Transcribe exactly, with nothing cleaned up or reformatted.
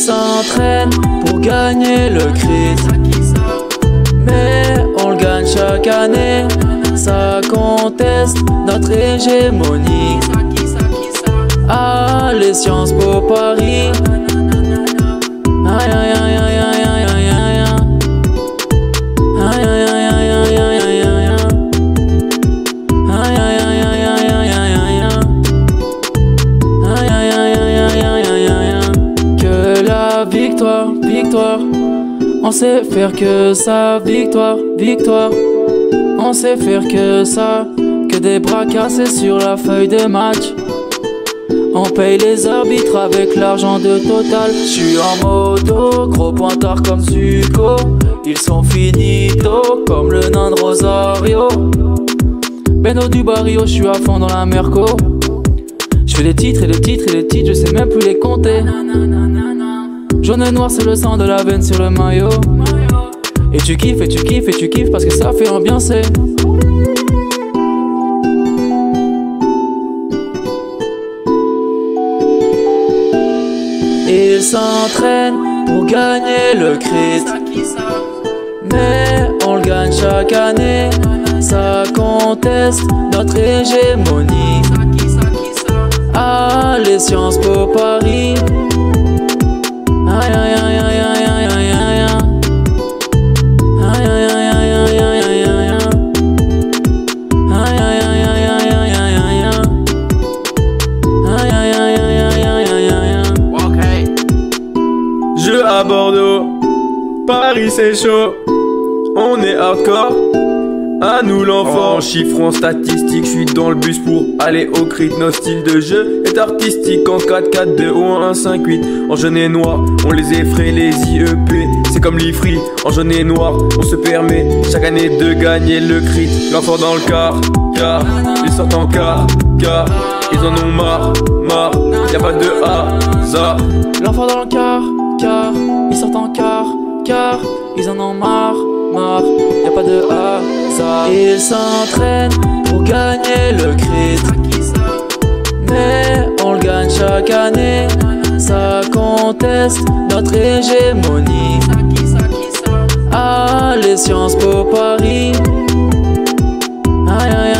s'entraînent pour gagner le crit, mais on le gagne chaque année. Ça conteste notre hégémonie. Ah, les Sciences Po Paris. Aïe aïe aïe aïe aïe aïe aïe aïe. Aïe aïe aïe aïe aïe aïe aïe aïe. Aïe aïe aïe aïe aïe aïe aïe aïe. Aïe aïe aïe aïe aïe aïe aïe. Que la victoire, victoire. On sait faire que ça, victoire, victoire. On sait faire que ça, que des bras cassés sur la feuille de match. On paye les arbitres avec l'argent de Total. J'suis en moto, gros pointard comme Zuko. Ils sont finito comme le nain de Rosario. Beno du barrio, j'suis à fond dans la Merco. J'fais des titres et des titres et des titres, je sais même plus les compter. Jaune et noir c'est le sang de la veine sur le maillot. Et tu kiffes et tu kiffes et tu kiffes parce que ça fait ambiancer. Ils s'entraînent pour gagner le crit, mais on le gagne chaque année. Ça conteste notre hégémonie. Ah, les Sciences Po Paris. Aïe aïe aïe aïe aïe aïe aïe aïe. Aïe aïe aïe aïe aïe aïe aïe aïe. Aïe aïe aïe aïe aïe aïe aïe aïe. Aïe aïe aïe aïe aïe aïe aïe. Ok. Je à Bordeaux, Paris c'est chaud, on est hardcore. À nous l'enfant, en chiffres, en statistiques, je suis dans le bus pour aller au crit. Notre style de jeu est artistique en quatre quatre deux ou en un cinq huit. En jaune et noir, on les effraie, les I E P, c'est comme l'I F R I. En jaune et noir, on se permet chaque année de gagner le crit. L'enfant dans le car, car, ils sortent en car, car, ils en ont marre, marre, y'a pas de hasard. L'enfant dans le car, car, ils sortent en car, car, ils en ont marre, marre, y'a pas de hasard. Ils s'entraînent pour gagner le crit, mais on le gagne chaque année. Ça conteste notre hégémonie. Ah, les Sciences Po Paris. Aïe aïe aïe.